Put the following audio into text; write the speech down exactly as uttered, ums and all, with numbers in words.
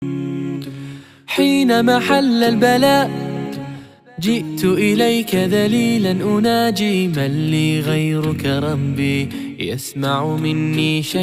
حينما حل البلاء جئت إليك ذليلا أناجي، من لي غيرك ربي يسمع مني شيء